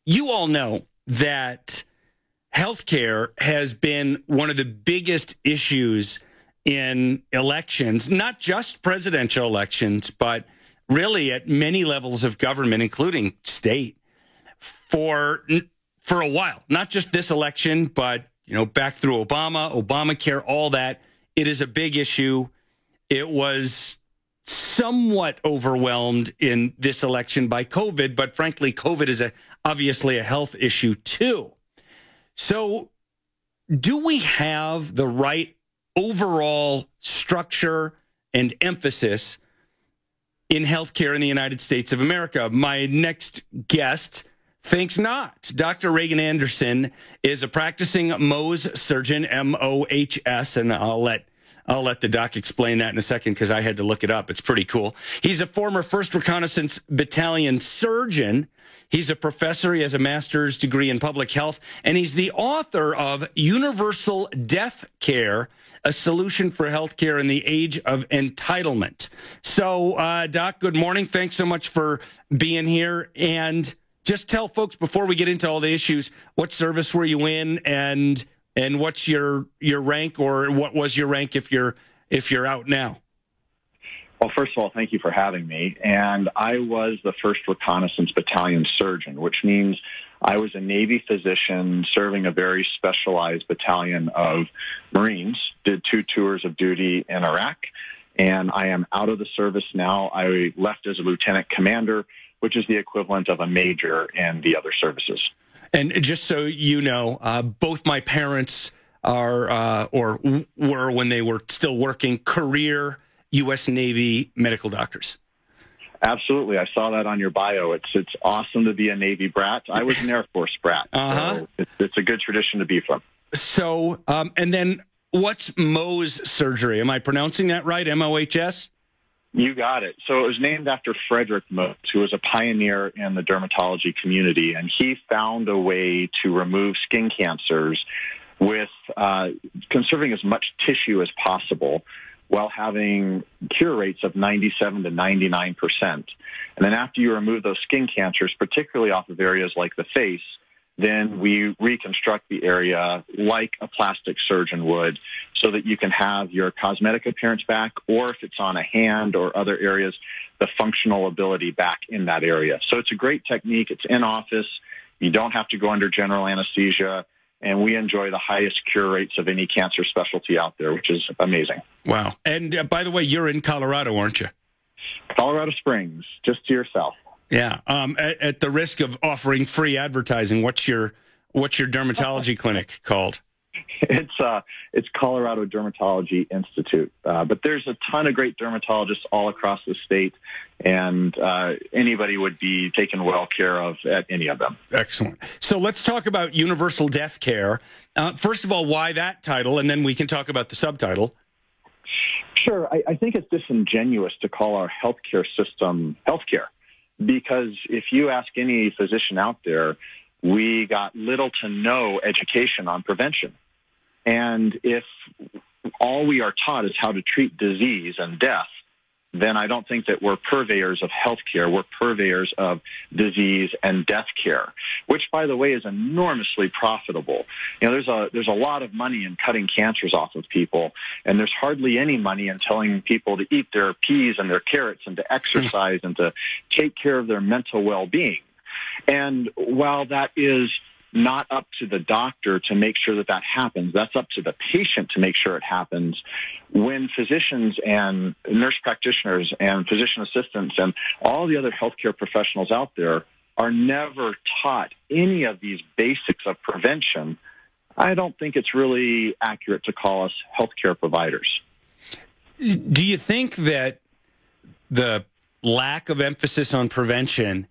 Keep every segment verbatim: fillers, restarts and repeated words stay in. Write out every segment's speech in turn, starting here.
you all know that healthcare has been one of the biggest issues in elections, not just presidential elections, but really at many levels of government, including state, for for a while. Not just this election, but you know, back through Obama, Obamacare, all that. It is a big issue. It was somewhat overwhelmed in this election by COVID, but frankly, COVID is a obviously a health issue too. So do we have the right overall structure and emphasis in healthcare in the United States of America? My next guest thinks not. Doctor Reagan Anderson is a practicing Mohs surgeon, M O H S, and I'll let I'll let the doc explain that in a second because I had to look it up. It's pretty cool. He's a former first Reconnaissance Battalion surgeon. He's a professor. He has a master's degree in public health, and he's the author of Universal Death Care, a solution for healthcare in the age of entitlement. So, uh, Doc, good morning. Thanks so much for being here. And just tell folks before we get into all the issues, what service were you in, and and what's your your rank, or what was your rank if you're if you're out now? Well, first of all, thank you for having me. And I was the first Reconnaissance Battalion surgeon, which means I was a Navy physician serving a very specialized battalion of Marines, did two tours of duty in Iraq, and I am out of the service now. I left as a lieutenant commander, which is the equivalent of a major in the other services. And just so you know, uh, both my parents are, uh, or were when they were still working, career U S Navy medical doctors. Absolutely. I saw that on your bio. It's it's awesome to be a Navy brat. I was an Air Force brat. Uh-huh. So it's, it's a good tradition to be from. So, um, and then what's Mohs surgery? Am I pronouncing that right? M O H S? You got it. So it was named after Frederick Mohs, who was a pioneer in the dermatology community, and he found a way to remove skin cancers with uh, conserving as much tissue as possible while having cure rates of ninety-seven to ninety-nine percent. And then after you remove those skin cancers, particularly off of areas like the face, then we reconstruct the area like a plastic surgeon would so that you can have your cosmetic appearance back, or if it's on a hand or other areas, the functional ability back in that area. So it's a great technique. It's in office. You don't have to go under general anesthesia, and we enjoy the highest cure rates of any cancer specialty out there, which is amazing. Wow. And uh, by the way, you're in Colorado, aren't you? Colorado Springs, just to your south. Yeah. Um, at, at the risk of offering free advertising, what's your what's your dermatology clinic called? It's uh, it's Colorado Dermatology Institute. Uh, but there's a ton of great dermatologists all across the state, and uh, anybody would be taken well care of at any of them. Excellent. So let's talk about Universal Death Care. Uh, first of all, why that title, and then we can talk about the subtitle. Sure. I, I think it's disingenuous to call our healthcare system healthcare, because if you ask any physician out there, we got little to no education on prevention. And if all we are taught is how to treat disease and death, then I don't think that we're purveyors of healthcare. We're purveyors of disease and death care, which, by the way, is enormously profitable. You know, there's a there's a lot of money in cutting cancers off of people, and there's hardly any money in telling people to eat their peas and their carrots and to exercise and to take care of their mental well-being. And while that is not up to the doctor to make sure that that happens, that's up to the patient to make sure it happens. When physicians and nurse practitioners and physician assistants and all the other healthcare professionals out there are never taught any of these basics of prevention, I don't think it's really accurate to call us healthcare providers. Do you think that the lack of emphasis on prevention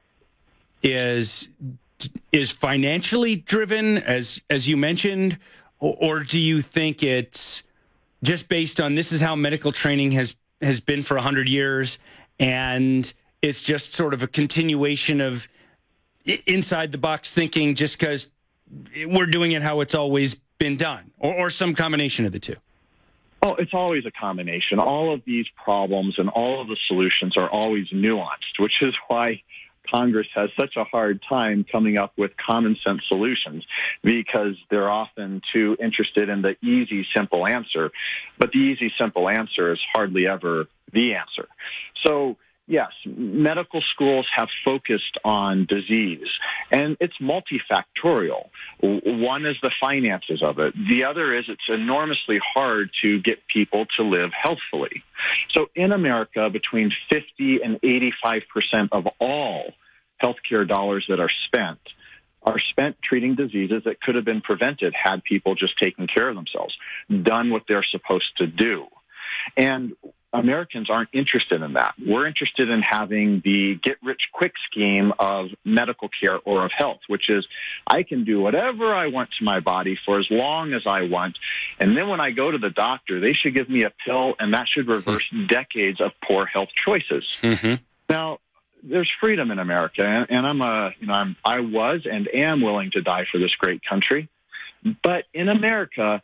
is is financially driven, as as you mentioned, or, or do you think it's just based on this is how medical training has has been for one hundred years, and it's just sort of a continuation of inside the box thinking just because we're doing it how it's always been done, or, or some combination of the two? Oh, it's always a combination. All of these problems and all of the solutions are always nuanced, which is why Congress has such a hard time coming up with common sense solutions because they're often too interested in the easy, simple answer. But the easy, simple answer is hardly ever the answer. So, yes, medical schools have focused on disease, and it's multifactorial. One is the finances of it. The other is it's enormously hard to get people to live healthfully. So in America, between fifty and eighty-five percent of all healthcare dollars that are spent are spent treating diseases that could have been prevented had people just taken care of themselves, done what they're supposed to do. And Americans aren't interested in that. We're interested in having the get-rich-quick scheme of medical care or of health, which is I can do whatever I want to my body for as long as I want, and then when I go to the doctor, they should give me a pill, and that should reverse decades of poor health choices. Mm-hmm. Now, there's freedom in America, and, and I'm a, you know, I'm, I was and am willing to die for this great country, but in America,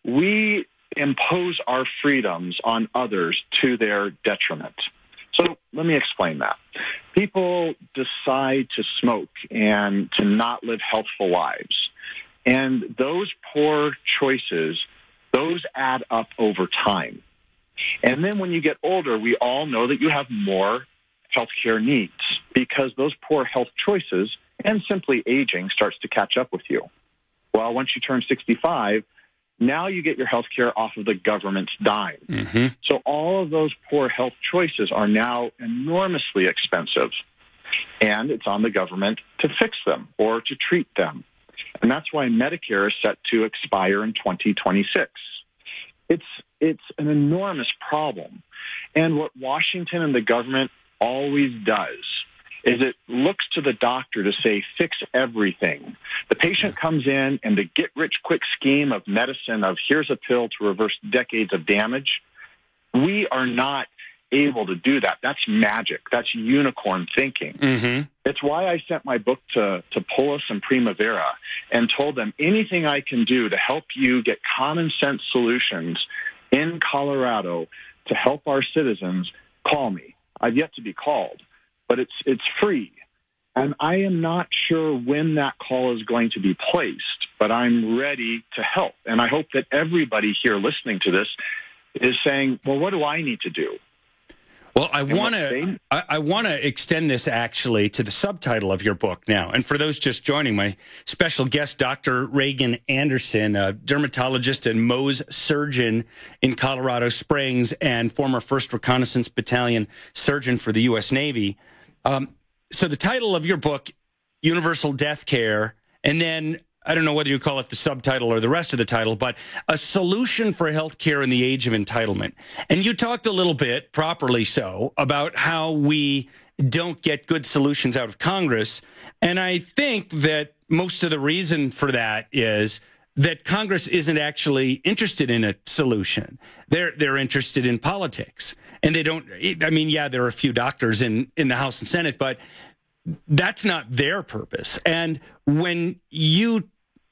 we impose our freedoms on others to their detriment. So let me explain that. People decide to smoke and to not live healthful lives. And those poor choices, those add up over time. And then when you get older, we all know that you have more healthcare needs because those poor health choices and simply aging starts to catch up with you. Well, once you turn sixty-five, now you get your health care off of the government's dime. Mm-hmm. So all of those poor health choices are now enormously expensive, and it's on the government to fix them or to treat them. And that's why Medicare is set to expire in twenty twenty-six. It's, it's an enormous problem. And what Washington and the government always does is it looks to the doctor to say, fix everything. The patient comes in, and the get-rich-quick scheme of medicine of here's a pill to reverse decades of damage, we are not able to do that. That's magic. That's unicorn thinking. Mm-hmm. It's why I sent my book to, to Polis and Primavera and told them anything I can do to help you get common-sense solutions in Colorado to help our citizens, call me. I've yet to be called. But it's it's free. And I am not sure when that call is going to be placed, but I'm ready to help. And I hope that everybody here listening to this is saying, well, what do I need to do? Well, I want to I, I want to extend this actually to the subtitle of your book now. And for those just joining, my special guest, Doctor Reagan Anderson, a dermatologist and Mohs surgeon in Colorado Springs and former first Reconnaissance Battalion surgeon for the U S Navy. Um, so the title of your book, Universal Death Care, and then I don't know whether you call it the subtitle or the rest of the title, but A Solution for Healthcare in the Age of Entitlement. And you talked a little bit, properly so, about how we don't get good solutions out of Congress. And I think that most of the reason for that is that Congress isn't actually interested in a solution. They're, they're interested in politics. And they don't, I mean, yeah, there are a few doctors in, in the House and Senate, but that's not their purpose. And when you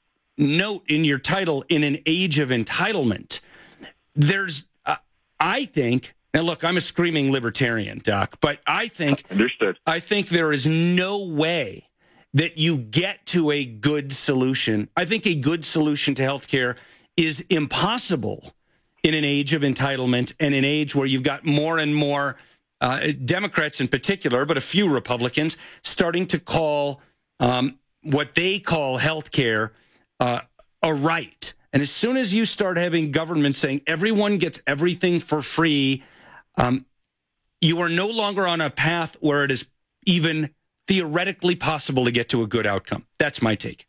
note in your title, in an age of entitlement, there's, uh, I think, now look, I'm a screaming libertarian, Doc, but I think, Understood. I think there is no way that you get to a good solution. I think a good solution to healthcare is impossible in an age of entitlement and an age where you've got more and more uh, Democrats in particular, but a few Republicans starting to call um, what they call healthcare uh, a right. And as soon as you start having government saying everyone gets everything for free, um, you are no longer on a path where it is even theoretically possible to get to a good outcome. That's my take.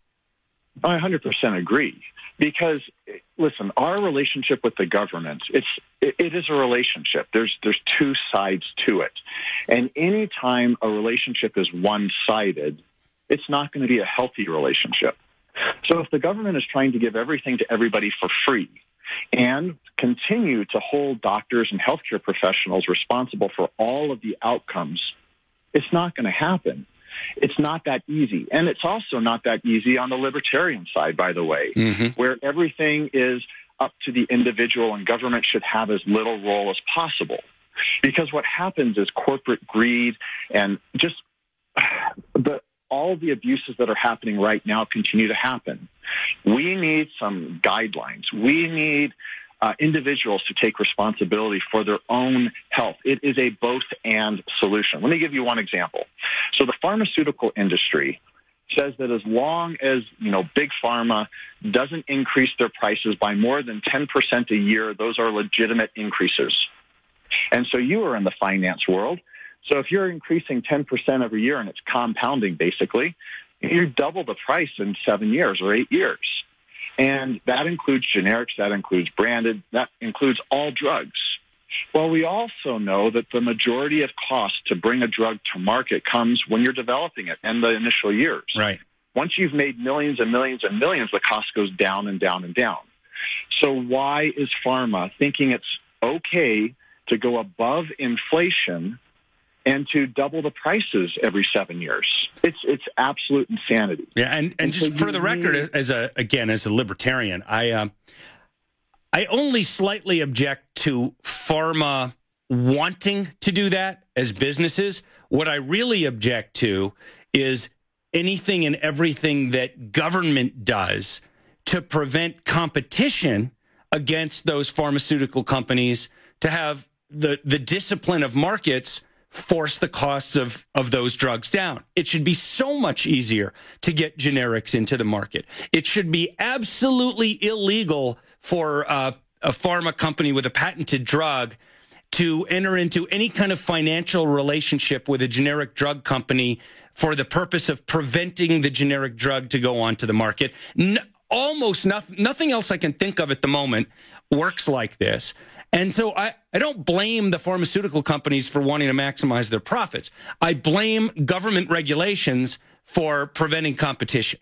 I one hundred percent agree. Because, listen, our relationship with the government, it's, it, it is a relationship. There's, there's two sides to it. And any time a relationship is one-sided, it's not going to be a healthy relationship. So if the government is trying to give everything to everybody for free and continue to hold doctors and healthcare professionals responsible for all of the outcomes, it's not going to happen. It's not that easy. And it's also not that easy on the libertarian side, by the way, mm-hmm. where everything is up to the individual and government should have as little role as possible. Because what happens is corporate greed and just the all the abuses that are happening right now continue to happen. We need some guidelines. We need uh, individuals to take responsibility for their own health. It is a both-and solution. Let me give you one example. So the pharmaceutical industry says that as long as, you know, big pharma doesn't increase their prices by more than ten percent a year, those are legitimate increases. And so you are in the finance world. So if you're increasing ten percent every year and it's compounding, basically, you double the price in seven years or eight years. And that includes generics, that includes branded, that includes all drugs. Well, we also know that the majority of cost to bring a drug to market comes when you're developing it in the initial years. Right. Once you've made millions and millions and millions, the cost goes down and down and down. So why is pharma thinking it's okay to go above inflation and to double the prices every seven years? It's it's absolute insanity. Yeah, and, and, and just so for the record, need... as a again as a libertarian, I um, I only slightly object to pharma wanting to do that as businesses. What I really object to is anything and everything that government does to prevent competition against those pharmaceutical companies, to have the the discipline of markets force the costs of, of those drugs down. It should be so much easier to get generics into the market. It should be absolutely illegal for uh, a pharma company with a patented drug to enter into any kind of financial relationship with a generic drug company for the purpose of preventing the generic drug to go onto the market. N- almost nothing, nothing else I can think of at the moment works like this. And so I, I don't blame the pharmaceutical companies for wanting to maximize their profits. I blame government regulations for preventing competition.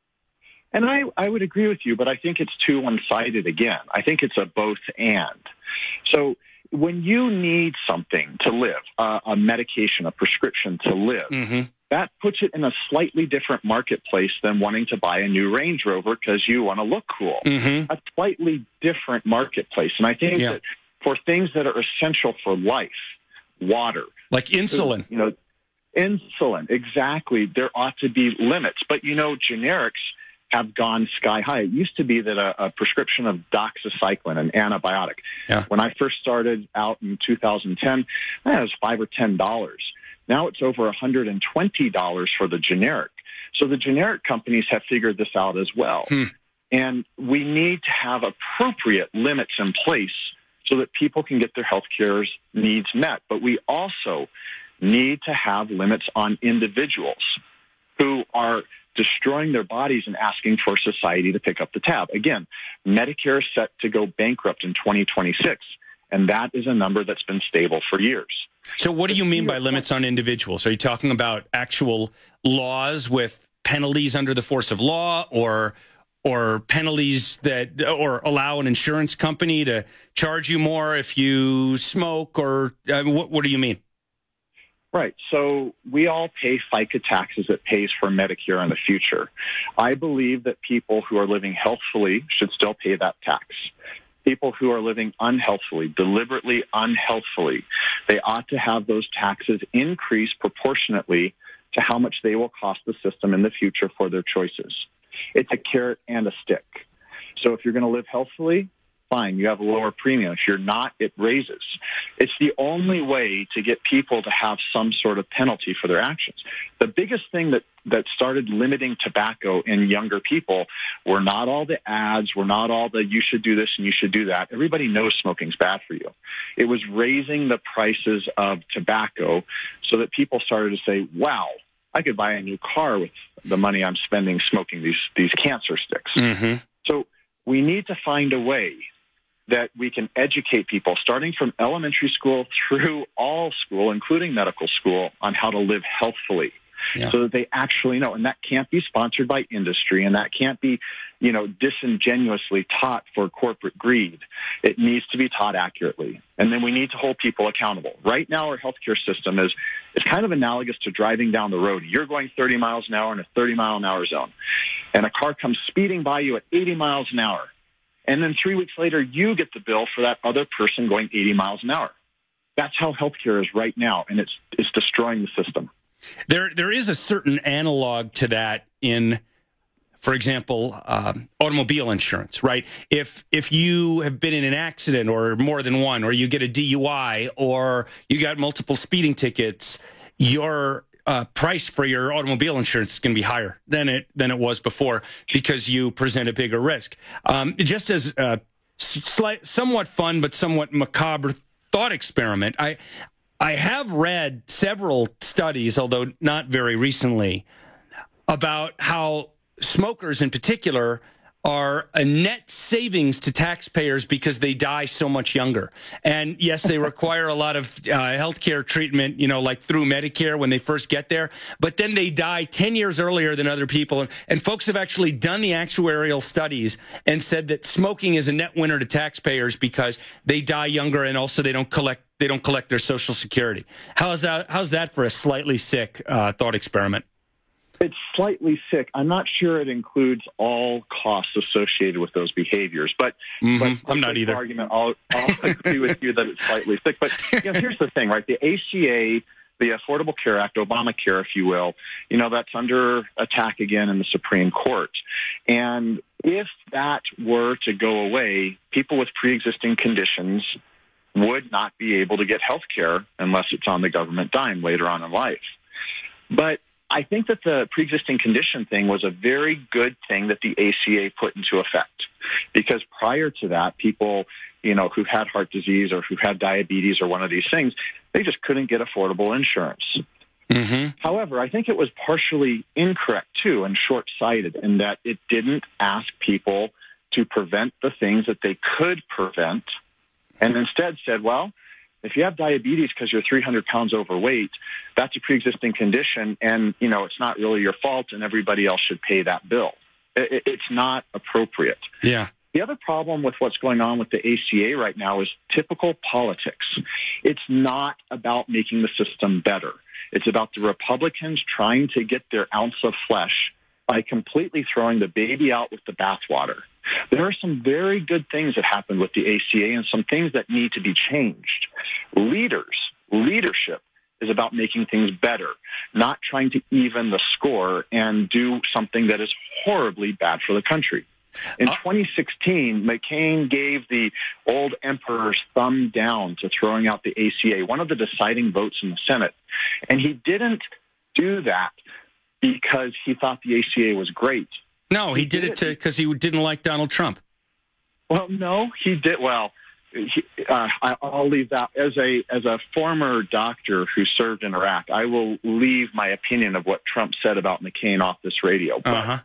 And I, I would agree with you, but I think it's too one-sided again. I think it's a both and. So when you need something to live, uh, a medication, a prescription to live, mm-hmm. that puts it in a slightly different marketplace than wanting to buy a new Range Rover because you want to look cool. Mm-hmm. A slightly different marketplace. And I think yeah. that for things that are essential for life, water. Like insulin. You know, insulin, exactly. There ought to be limits. But, you know, generics have gone sky high. It used to be that a, a prescription of doxycycline, an antibiotic, yeah. when I first started out in two thousand ten, that was five or ten dollars. Now it's over one hundred twenty dollars for the generic. So the generic companies have figured this out as well. Hmm. And we need to have appropriate limits in place so that people can get their health care needs met. But we also need to have limits on individuals who are destroying their bodies and asking for society to pick up the tab. Again, Medicare is set to go bankrupt in twenty twenty-six, and that is a number that's been stable for years. So what do you mean by limits on individuals? Are you talking about actual laws with penalties under the force of law, or or penalties that, or allow an insurance company to charge you more if you smoke, or uh, what, what do you mean? Right. So we all pay FICA taxes that pays for Medicare in the future. I believe that people who are living healthfully should still pay that tax. People who are living unhealthfully, deliberately unhealthfully, they ought to have those taxes increase proportionately to how much they will cost the system in the future for their choices. It's a carrot and a stick. So if you're going to live healthfully, fine, you have a lower premium. If you're not, it raises. It's the only way to get people to have some sort of penalty for their actions. The biggest thing that, that started limiting tobacco in younger people were not all the ads, were not all the you should do this and you should do that. Everybody knows smoking's bad for you. It was raising the prices of tobacco so that people started to say, wow, I could buy a new car with the money I'm spending smoking these, these cancer sticks. Mm-hmm. So we need to find a way that we can educate people, starting from elementary school through all school, including medical school, on how to live healthfully, yeah. so that they actually know. And that can't be sponsored by industry, and that can't be, you know, disingenuously taught for corporate greed. It needs to be taught accurately. And then we need to hold people accountable. Right now, our healthcare system is, is kind of analogous to driving down the road. You're going thirty miles an hour in a thirty mile an hour zone, and a car comes speeding by you at eighty miles an hour. And then three weeks later, you get the bill for that other person going eighty miles an hour. That's how healthcare is right now, and it's it's destroying the system. There, there is a certain analog to that in, for example, um, automobile insurance, right? If if you have been in an accident or more than one, or you get a D U I, or you got multiple speeding tickets, your uh, price for your automobile insurance is going to be higher than it than it was before because you present a bigger risk. Um, just as a slight, somewhat fun but somewhat macabre thought experiment, I I have read several studies, although not very recently, about how smokers in particular are a net savings to taxpayers because they die so much younger. And yes, they require a lot of uh, health care treatment, you know, like through Medicare when they first get there, but then they die ten years earlier than other people. And, and folks have actually done the actuarial studies and said that smoking is a net winner to taxpayers because they die younger, and also they don't collect they don't collect their Social Security. How's that, how's that for a slightly sick uh, thought experiment? It's slightly sick. I'm not sure it includes all costs associated with those behaviors, but, mm-hmm. but I'm not either. Argument, I'll, I'll agree with you that it's slightly sick. But you know, here's the thing, right? The A C A, the Affordable Care Act, Obamacare, if you will, you know, that's under attack again in the Supreme Court. And if that were to go away, people with pre-existing conditions would not be able to get health care unless it's on the government dime later on in life. But I think that the pre-existing condition thing was a very good thing that the A C A put into effect, because prior to that, people, you know, who had heart disease or who had diabetes or one of these things, they just couldn't get affordable insurance. Mm-hmm. However, I think it was partially incorrect, too, and short-sighted in that it didn't ask people to prevent the things that they could prevent, and instead said, well, if you have diabetes because you're three hundred pounds overweight, that's a pre-existing condition, and, you know, it's not really your fault, and everybody else should pay that bill. It, it's not appropriate. Yeah. The other problem with what's going on with the A C A right now is typical politics. It's not about making the system better. It's about the Republicans trying to get their ounce of flesh by completely throwing the baby out with the bathwater. There are some very good things that happened with the A C A and some things that need to be changed. Leaders, leadership is about making things better, not trying to even the score and do something that is horribly bad for the country. In twenty sixteen, McCain gave the old emperor's thumb down to throwing out the A C A, one of the deciding votes in the Senate. And he didn't do that because he thought the A C A was great. No, he, he did, did it because he didn't like Donald Trump. Well, no, he did. Well, he, uh, I'll leave that. As a as a former doctor who served in Iraq, I will leave my opinion of what Trump said about McCain off this radio. But, uh-huh.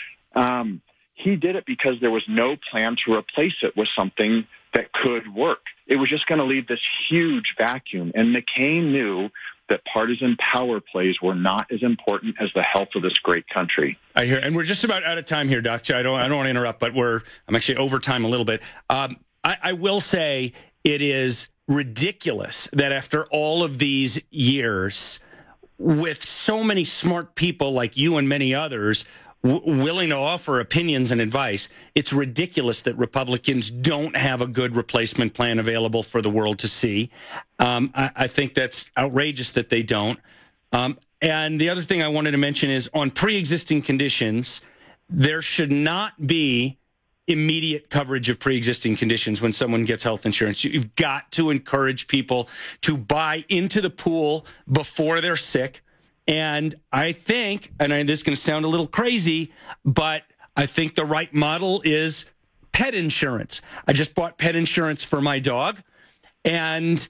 um, he did it because there was no plan to replace it with something that could work. It was just going to leave this huge vacuum. And McCain knew that partisan power plays were not as important as the health of this great country. I hear, and we're just about out of time here, Doc. I don't, I don't want to interrupt, but we're, I'm actually over time a little bit. Um, I, I will say it is ridiculous that after all of these years, with so many smart people like you and many others w- willing to offer opinions and advice, it's ridiculous that Republicans don't have a good replacement plan available for the world to see. Um, I, I think that's outrageous that they don't. Um, and the other thing I wanted to mention is on pre-existing conditions, there should not be immediate coverage of pre-existing conditions when someone gets health insurance. You've got to encourage people to buy into the pool before they're sick. And I think, and I, this is going to sound a little crazy, but I think the right model is pet insurance. I just bought pet insurance for my dog, and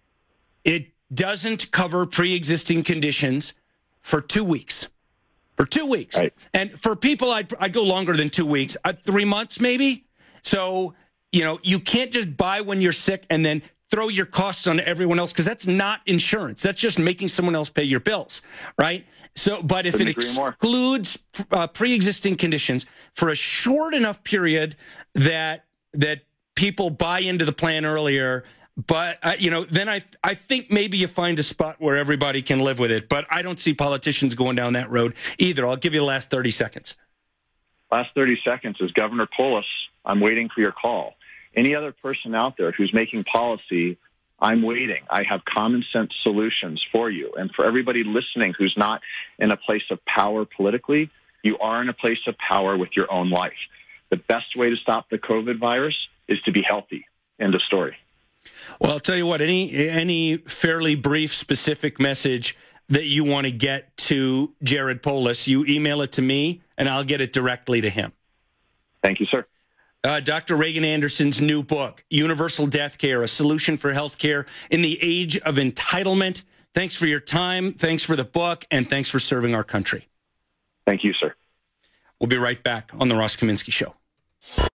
it doesn't cover pre-existing conditions for two weeks. For two weeks. Right. And for people, I'd, I'd go longer than two weeks, uh, three months maybe. So, you know, you can't just buy when you're sick and then throw your costs on everyone else, because that's not insurance. That's just making someone else pay your bills, right? So, but if Couldn't it agree more. excludes uh, pre-existing conditions for a short enough period that that people buy into the plan earlier, but uh, you know, then I I think maybe you find a spot where everybody can live with it. But I don't see politicians going down that road either. I'll give you the last thirty seconds. Last thirty seconds is Governor Polis. I'm waiting for your call. Any other person out there who's making policy I'm waiting. I have common sense solutions for you. And for everybody listening who's not in a place of power politically, you are in a place of power with your own life. The best way to stop the COVID virus is to be healthy. End of story. Well, I'll tell you what, any any fairly brief, specific message that you want to get to Jared Polis, you email it to me, and I'll get it directly to him. Thank you, sir. Uh, Doctor Reagan Anderson's new book, Universal Death Care, A Solution for Healthcare in the Age of Entitlement. Thanks for your time. Thanks for the book. And thanks for serving our country. Thank you, sir. We'll be right back on The Ross Kaminsky Show.